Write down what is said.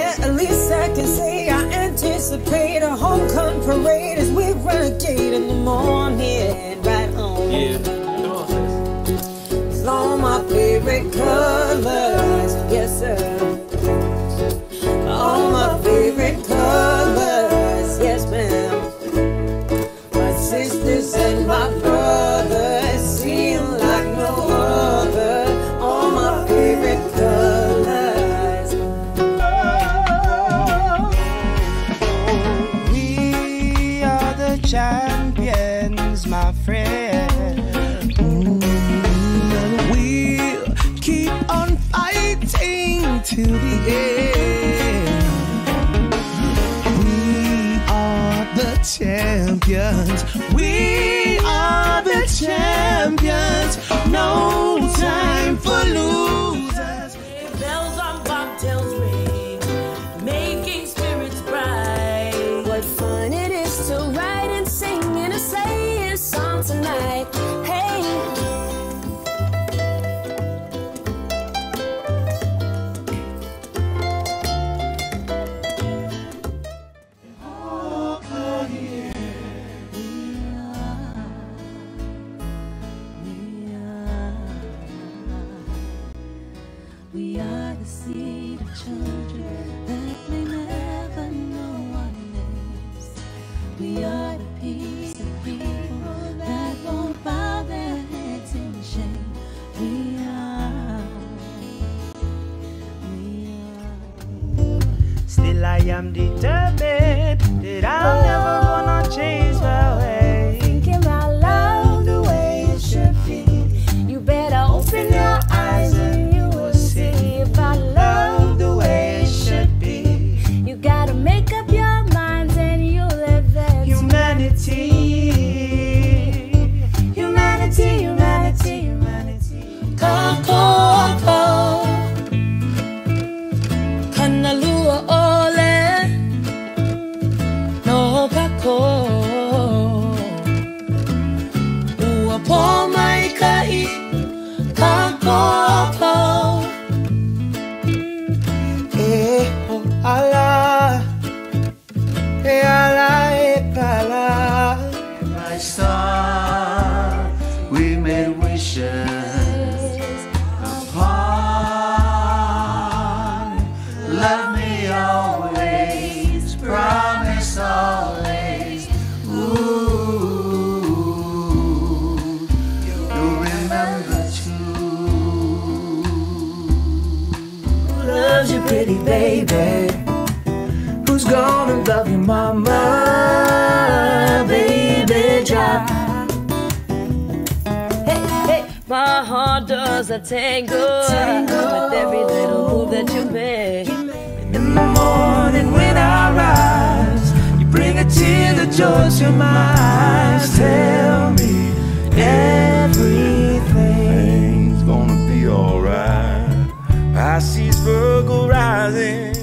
Yeah, at least I can say I anticipate a homecoming parade as we renegade in the morning. Right on. Yeah, come on, sis. It's all my favorite colors. Yes, sir. All my favorite colors. Yes, ma'am. My sisters and my brothers seem like no other. All my favorite colors. We are the champions, my friend. We'll keep on fighting to the end. We are the champions. We are the champions. No time for losers. Bells on bobtails ring, making spirits bright. What fun it is to ride and sing in a sleighing song tonight. Hey. We are the seed of children that may never know our names. We are the peace of people that won't bow their heads in shame. We are. Still I am determined that I'm never gonna change my way. Thinking about love the way it should be. You better open your eyes and you will see about love the way it should be. You gotta make up your minds and you'll advance. Humanity, humanity, humanity, humanity. Kako, kanalua ole, no kako. Uapo mai kai, kako. Oh Allah, Allah, pala. My son, we made wishes upon. Love me always, promise always. Ooh, you'll remember too. Who loves you, pretty baby? Who's gonna love you, mama? Baby, drop. Hey, hey, my heart does a tango with every little move that you make. In the morning when I rise, you bring a tear that joys your mind. Tell me everything's gonna be alright. I see Virgo rising.